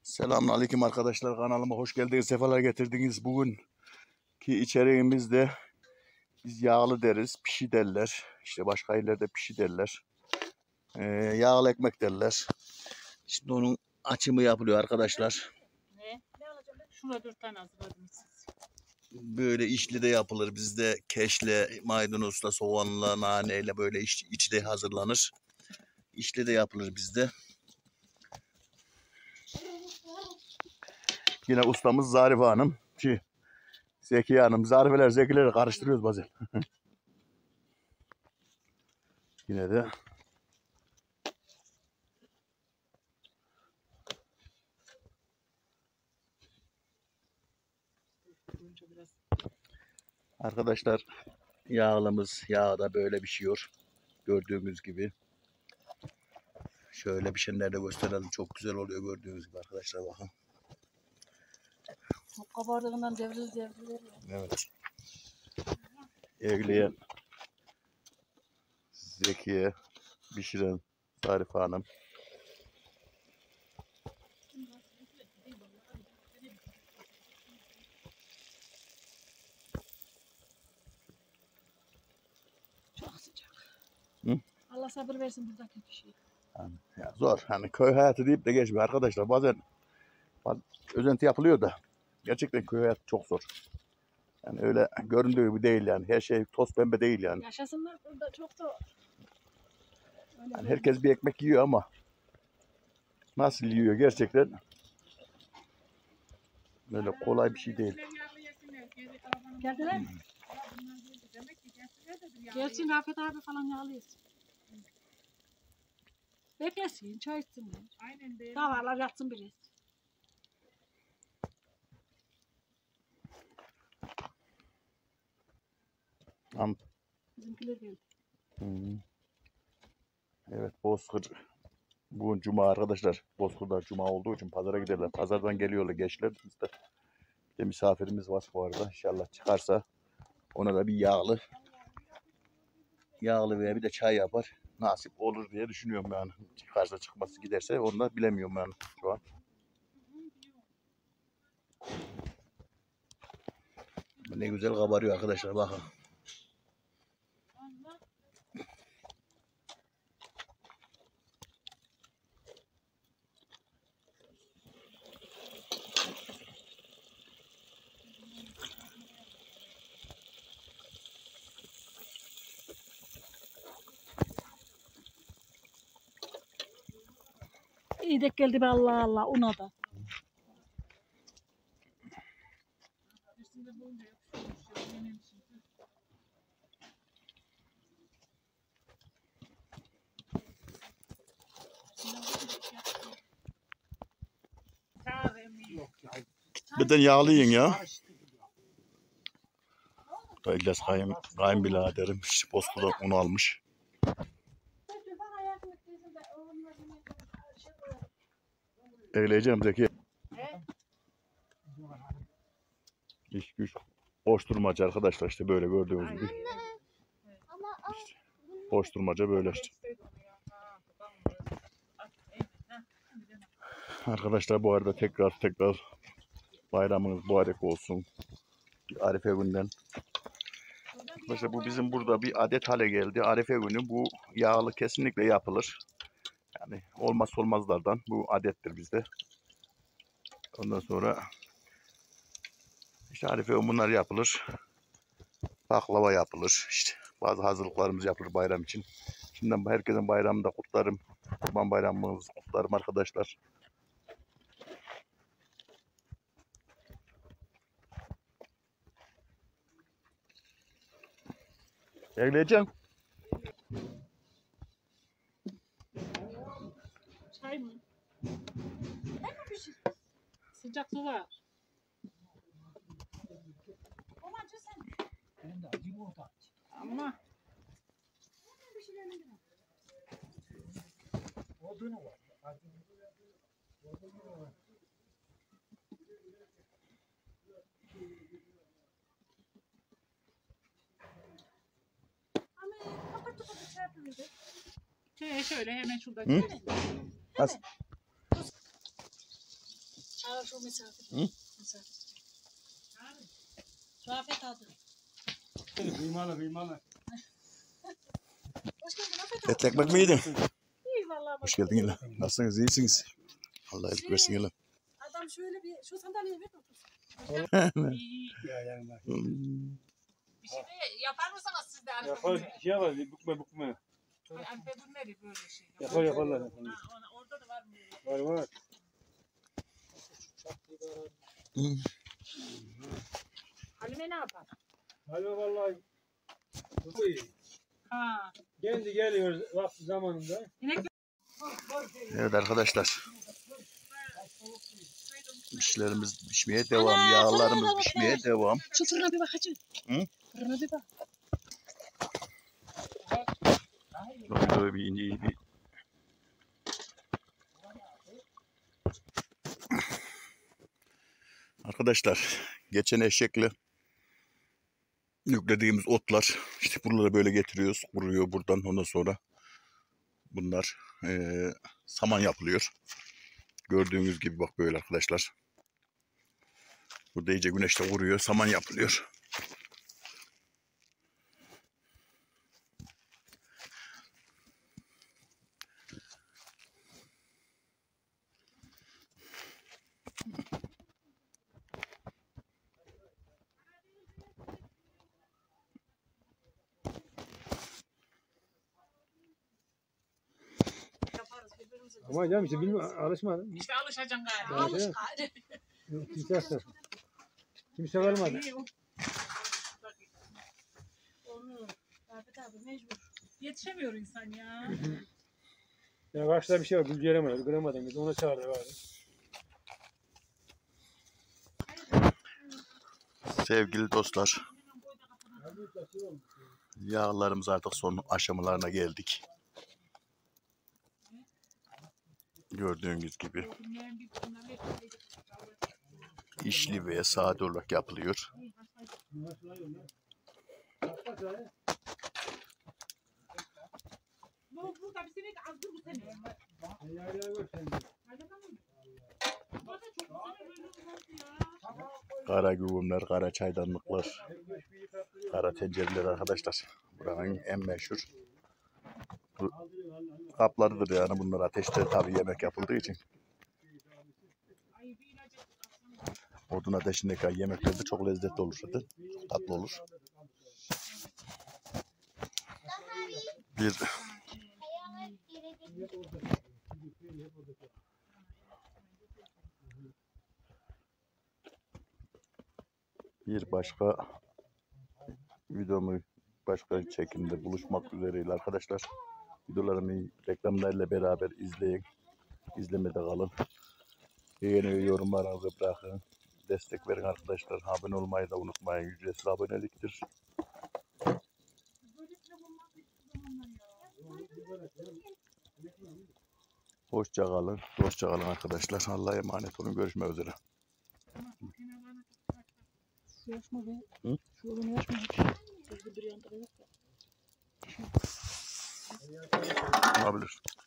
Selamünaleyküm arkadaşlar, kanalıma hoş geldiniz, sefalar getirdiniz. Bugünkü içeriğimizde biz yağlı deriz, pişi derler. İşte başka yerlerde pişi derler. Yağlı ekmek derler. Şimdi onun açımı yapılıyor arkadaşlar. Ne? Şuna 4 tane hazırladım siz. Böyle içli de yapılır. Bizde keşle, maydanozla, soğanla, naneyle böyle içi de hazırlanır. İçli de yapılır bizde. Yine ustamız Zarife Hanım. Zekiye Hanım. Zarifeler, Zekileri karıştırıyoruz bazen. Yine de arkadaşlar, yağlımız yağda böyle pişiyor. Gördüğünüz gibi. Şöyle pişenleri de gösterelim. Çok güzel oluyor gördüğünüz gibi arkadaşlar, bakın. Çok kabardığından devrilir. Evet. Evliye Zekiye, pişiren Zarife Hanım. Çok sıcak. Hı? Allah sabır versin buradaki kişiye. Ya zor. Hani köy hayatı deyip de geçmiyor arkadaşlar. Bazen özenti yapılıyor da gerçekten köy hayatı çok zor. Yani öyle göründüğü gibi değil yani. Her şey toz pembe değil yani. Yaşasınlar burada çok da. Yani herkes bir ekmek yiyor ama nasıl yiyor gerçekten böyle kolay bir şey değil. Geldiler. Gelsin Rafet abi falan yağlıyız. Beklesin, çay içsinler. Aynen değil. Davarlar yatsın biraz. Bizimkiler geldi. Evet, Bozkır. Bugün cuma arkadaşlar. Bozkır'da cuma olduğu için pazara giderler. Pazardan geliyorlar gençler. Biz de misafirimiz var bu arada. İnşallah çıkarsa ona da bir yağlı veya bir de çay yapar. Nasip olur diye düşünüyorum yani. Çıkarsa çıkması giderse onu da bilemiyorum yani şu an. Ne güzel kabarıyor arkadaşlar, bakın. İyi de geldi be Allah Allah ona da. Gitmeden yağlı yiyin ya. Da İlyas kayınbiraderim işte Bozkır'da onu almış. Eğleyeceğim Zeki. İş güç koşturmaca arkadaşlar, işte böyle gördüğünüz gibi. İşte koşturmaca böyle işte. Arkadaşlar bu arada tekrar bayramınız mübarek olsun. Arife günden. Arkadaşlar bu bizim burada bir adet hale geldi. Arife günü bu yağlı kesinlikle yapılır. Yani olmazsa olmazlardan bu adettir bizde. Ondan sonra işte Arife bunlar yapılır. Baklava yapılır. İşte bazı hazırlıklarımız yapılır bayram için. Şimdiden herkesin bayramını da kutlarım. Kurban bayramımızı kutlarım arkadaşlar. Eğleyeceğim. Çay mı? Sıcak su var. Ama şöyle hemen şurada. Nasıl? Aa şu misafir. Hı? Misafir. Rafet adı. Kıymalı. Hoş geldin Rafet Et ekmek mi yedin? İyi vallahi. Hoş geldin yine. Nasılsınız? İyisiniz? Allah iyilik versin yine. Adam şöyle bir şu sandalyeye ver otursun. Bir şey de yapar mısınız siz de? Yapar şey var, bukme. Arife günleri böyle şey. Yaparlar. Orada da var mı? Var. Halime ne yapar? Hadi vallahi. Bu iyi. Ha. Kendi geliyor vakti zamanında. Evet arkadaşlar. İşlerimiz pişmeye devam. Yağlarımız pişmeye devam. Şu fırına bir bak hacı. Hı? Fırına bir bak. Böyle bir iyi bir arkadaşlar, geçen eşekle yüklediğimiz otlar işte buralara böyle getiriyoruz. Kuruyor buradan, ondan sonra bunlar saman yapılıyor. Gördüğünüz gibi bak böyle arkadaşlar. Burada iyice güneşte vuruyor, saman yapılıyor. Yaparız birbirimize. Ama canım işte bilmiyorum, alışmadım. İşte alışacaksın galiba. Alış gayrı. Kimse varmadı. Onu Rafet abi mecbur. Yetişemiyor insan ya. Ya karşıda bir şey var, gülgeremedim. Göremedim. Biz ona çağırdı vardı. Sevgili dostlar, yağlarımız artık son aşamalarına geldik. Gördüğünüz gibi işli ve sade olarak yapılıyor. Burada bir sene azdır bu sene. Kara güvümler, kara çaydanlıklar, kara tencereler arkadaşlar. Buranın en meşhur kaplarıdır yani, bunlar ateşte tabii yemek yapıldığı için. Odun ateşindeki yemekler de çok lezzetli olur zaten. Tatlı olur. Bir başka videomu, başka çekimde buluşmak üzereyle arkadaşlar. Videolarımı reklamlarla beraber izleyin. İzlemede kalın. Beğeni, yorumlarınızı bırakın. Destek verin arkadaşlar. Abone olmayı da unutmayın. Ücretsiz aboneliktir. Hoşça kalın. Dostça kalın arkadaşlar. Allah'a emanet olun. Görüşmek üzere. Şu yaşma be. Hı? Şu oğlunu yaşma. Sözde bir yanda yok ya. Olabilir.